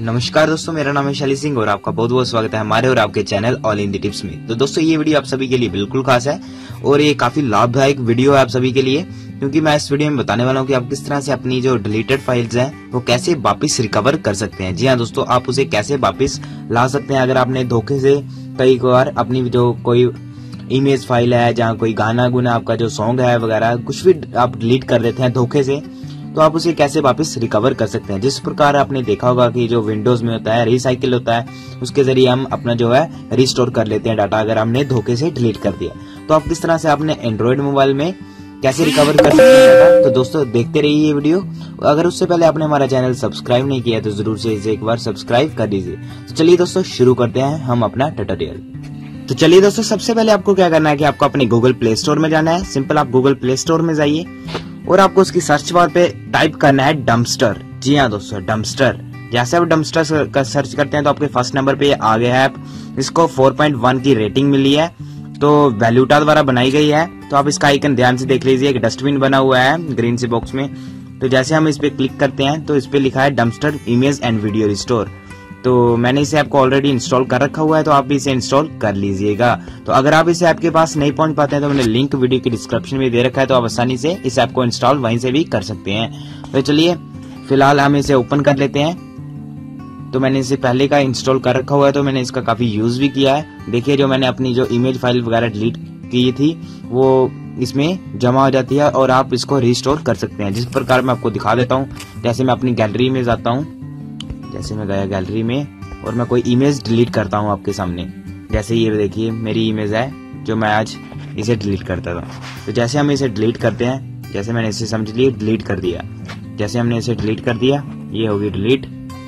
नमस्कार दोस्तों, मेरा नाम है शैली सिंह और आपका बहुत बहुत स्वागत है हमारे और आपके channel all in the tips में। तो दोस्तों ये वीडियो आप सभी के लिए बिल्कुल खास है और ये काफी लाभदायक वीडियो है आप सभी के लिए, क्योंकि मैं इस वीडियो में बताने वाला हूँ कि आप किस तरह से अपनी जो डिलीटेड फाइल्स हैं वो कैसे वापस रिकवर कर सकते हैं। जी हाँ दोस्तों, आप उसे कैसे वापस ला सकते हैं। अगर आपने धोखे से कई बार अपनी जो कोई इमेज फाइल है, जहाँ कोई गाना गुना आपका जो सॉन्ग है वगैरह कुछ भी आप डिलीट कर देते हैं धोखे से, तो आप उसे कैसे वापस रिकवर कर सकते हैं। जिस प्रकार आपने देखा होगा कि जो विंडोज में होता है रिसाइकिल होता है, उसके जरिए हम अपना जो है रिस्टोर कर लेते हैं डाटा, अगर हमने धोखे से डिलीट कर दिया। तो आप किस तरह से अपने एंड्रॉइड मोबाइल में कैसे रिकवर कर सकते हैं डाटा, तो दोस्तों देखते रहिए ये वीडियो। अगर उससे पहले आपने हमारा चैनल सब्सक्राइब नहीं किया तो जरूर से इसे एक बार सब्सक्राइब कर दीजिए। तो चलिए दोस्तों शुरू करते हैं हम अपना ट्यूटोरियल। तो चलिए दोस्तों, सबसे पहले आपको क्या करना है कि आपको अपने गूगल प्ले स्टोर में जाना है। सिंपल आप गूगल प्ले स्टोर में जाइए और आपको उसकी सर्च बार पे टाइप करना है डम्पस्टर। जी हाँ दोस्तों, डम्पस्टर। जैसे आप डम्पस्टर का सर्च करते हैं तो आपके फर्स्ट नंबर पे आ गया है ऐप। इसको 4.1 की रेटिंग मिली है, तो वैल्यूटा द्वारा बनाई गई है। तो आप इसका आइकन ध्यान से देख लीजिए, एक डस्टबिन बना हुआ है ग्रीन से बॉक्स में। तो जैसे हम इस पे क्लिक करते हैं तो इस पे लिखा है dumpster image and video restore. तो मैंने इसे आपको ऑलरेडी इंस्टॉल कर रखा हुआ है, तो आप भी इसे इंस्टॉल कर लीजिएगा। तो अगर आप इस ऐप के पास नहीं पहुंच पाते हैं तो मैंने लिंक वीडियो के डिस्क्रिप्शन में दे रखा है, तो आप आसानी से इस ऐप को इंस्टॉल वहीं से भी कर सकते हैं। तो चलिए फिलहाल हम इसे ओपन कर लेते हैं। तो मैंने इसे पहले का इंस्टॉल कर रखा हुआ है, तो मैंने इसका काफी यूज भी किया है। देखिए जो मैंने अपनी जो इमेज फाइल वगैरह डिलीट की थी वो इसमें जमा हो जाती है और आप इसको रिस्टोर कर सकते हैं। जिस प्रकार मैं आपको दिखा देता हूँ, जैसे मैं अपनी गैलरी में जाता हूँ, जैसे मैं गया गैलरी में और मैं कोई इमेज डिलीट करता हूँ आपके सामने। जैसे ये देखिए मेरी इमेज है जो मैं आज इसे डिलीट करता था। तो जैसे हम इसे डिलीट करते हैं, जैसे मैंने इसे समझ लिए डिलीट कर दिया, जैसे हमने इसे डिलीट कर दिया ये होगी डिलीट।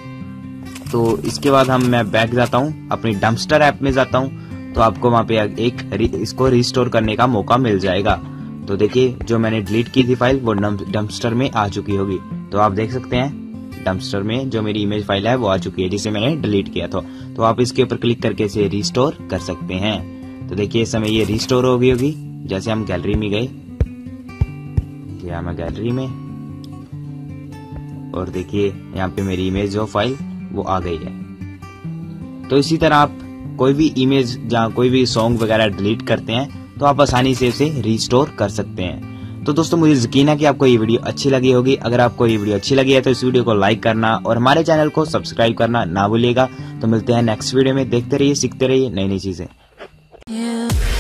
तो इसके बाद मैं बैक जाता हूँ, अपनी डम्पस्टर ऐप में जाता हूँ, तो आपको वहाँ पे इसको रिस्टोर करने का मौका मिल जाएगा। तो देखिए जो मैंने डिलीट की थी फाइल वो डम्पस्टर में आ चुकी होगी। तो आप देख सकते हैं डम्पस्टर में जो मेरी इमेज फाइल है वो आ चुकी है जिसे मैंने डिलीट किया था। तो आप इसके ऊपर क्लिक करके इसे रिस्टोर कर सकते हैं। तो देखिए इस समय ये रिस्टोर हो गई होगी। जैसे हम गैलरी में गए, गया मैं गैलरी में और देखिए यहाँ पे मेरी इमेज जो फाइल वो आ गई है। तो इसी तरह आप कोई भी इमेज जहाँ कोई भी सॉन्ग वगैरह डिलीट करते हैं तो आप आसानी से उसे रिस्टोर कर सकते हैं। तो दोस्तों मुझे यकीन है कि आपको ये वीडियो अच्छी लगी होगी। अगर आपको ये वीडियो अच्छी लगी है तो इस वीडियो को लाइक करना और हमारे चैनल को सब्सक्राइब करना ना भूलिएगा। तो मिलते हैं नेक्स्ट वीडियो में। देखते रहिए, सीखते रहिए नई नई चीजें।